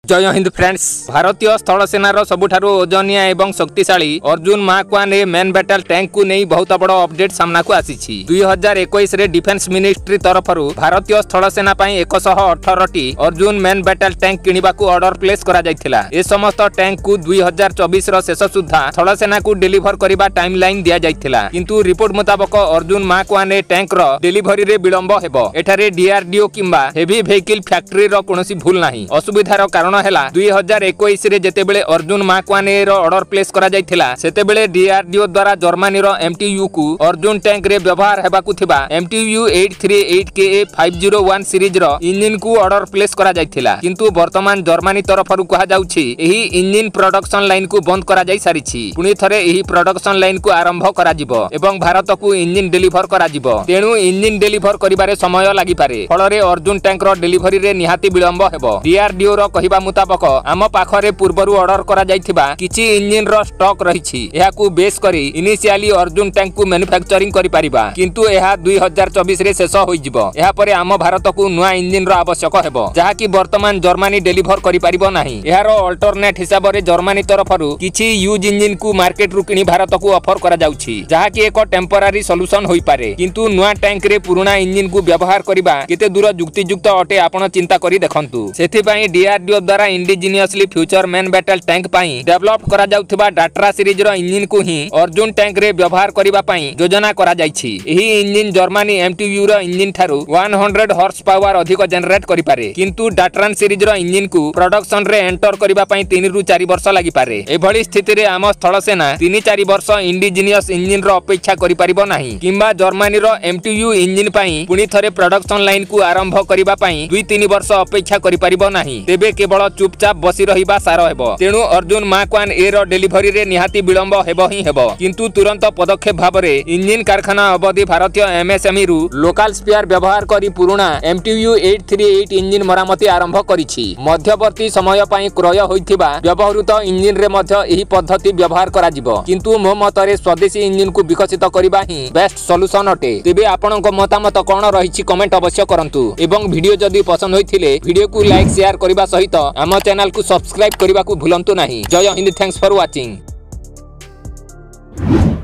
जय हिंद फ्रेंड्स। भारतीय स्थल सेनार सबुठारु ओजनिया एवं शक्तिशाली Arjun mark 1 main battle tank को नहीं बहुत बड़ अपडेट सामना को आसी। 2021 रे डिफेंस मिनिस्ट्री तरफरु भारतीय स्थल सेना पई 118 टी अर्जुन मेन बैटल टैंक किनिबा को ऑर्डर प्लेस करा जायथिला। ए समस्त टैंक को 2024 रो शेष सुद्धा स्थल सेना को डिलीवर करिबा टाइमलाइन दिया जायथिला, किंतु रिपोर्ट मुताबिक अर्जुन मार्क 1 टैंक रो डिलीवरी रे विलंब हेबो। एठारे डीआरडीओ किंबा हेवी व्हीकल फैक्ट्री रो कोनोसी भूल नाही। असुविधार कारण हेला 2021 रे जेतेबेले अर्जुन मार्क 1 रो ऑर्डर प्लेस करा जायथिला सेतेबेले डीआरडीओ द्वारा जर्मनी रो एमटीयू को अर्जुन टैंक रे व्यवहार हेबाकु थिबा एमटीयू 838KA 501 सीरीज रो इंजन को ऑर्डर प्लेस करा जायथिला, किंतु वर्तमान जर्मनी तरफरु कहा जाउछि एही इंजन प्रोडक्शन लाइन को बंद करा जाय सारिछि। पुनी थरे एही प्रोडक्शन लाइन को आरंभ करा जिवो एवं भारत को इंजन डिलीवर करा जिवो। तेनु इंजन डिलीवर करिबारे समय लागि पारे, फलरे अर्जुन टैंक रो डिलीवरी रे निहाती विलंब हेबो। डीआरडीओ रो कहिबा मुताबिक आम पाखरे पूर्वरु ऑर्डर करा जायथिबा किछि इंजन रो स्टॉक रहिछि। एहाकु बेस करी इनिशियली अर्जुन टैंक को मैन्युफैक्चरिंग करि परिबा, किंतु एहा 2024 रे शेष होई जिवो। एहा परे आम भारत को नुआ इंजन रो आवश्यक हेबो, जहा कि वर्तमान जर्मनी डिलीवर करि परिबो नाही। एहारो अल्टरनेट हिसाब रे जर्मनी तरफरु किछि यूज इंजन को मार्केट रु किनि भारत को ऑफर करा जाउछि, जहा कि एक टेम्पररी सॉल्यूशन होई पारे। किंतु नुआ टैंक रे पुराना इंजन को व्यवहार करिबा केते दूर युक्तियुक्त अटे आपण चिंता करि देखंतु। सेथि पई डीआरडीओ द्वारा indigenously future main battle tank पई डेवलप करा जाउथिबा डाट्रा सीरीज रो इंजन को ही अर्जुन टैंक रे व्यवहार करिबा पई योजना करा जायछि। एही इंजन जर्मनी एमटीयू रो इंजन थारु 100 हॉर्स पावर अधिक जनरेट करि पारे, किंतु डाट्रान सीरीज रो इंजन को प्रोडक्शन रे एंटर करिबा पई 3 रु 4 वर्ष लागि पारे। एभली स्थिति रे आम स्थल सेना 3-4 वर्ष इंडिजिनियस इंजन रो अपेक्षा करि परिबो नाही, किंबा जर्मनी रो एमटीयू इंजन पई पुनी थरे प्रोडक्शन लाइन को आरंभ करिबा पई 2-3 वर्ष अपेक्षा करि परिबो नाही। तेबे केवल चुपचाप बसी रहिबा सार हेबो। तेनु अर्जुन मार्क 1 ए रो डिलीवरी रे निहाती विलंब हेबो ही हेबो, किंतु तुरंत पदक्षेप भाबरे इंजन कारखाना अवधि भारतीय एमएसएमई रु लोकल स्पेयर व्यवहार करी पुराना एमटीयू 838 इंजन मरामती आरंभ करिछि। मध्यवर्ती समय पई क्रय होइथिबा व्यवहृत इंजन रे मध्य एही पद्धति व्यवहार करा जिवो, किंतु मो मतरे स्वदेशी इंजन को विकसित करिबा ही बेस्ट सॉल्यूशन अटे। तेबे आपनक मतामत कोन रहिछि कमेंट अवश्य करंतु, एवं वीडियो जदि पसंद होइथिले वीडियो को लाइक शेयर करिबा सहित आम चैनल को सब्सक्राइब करने को भूलंतु नहीं। जय हिंद, थैंक्स फॉर वाचिंग।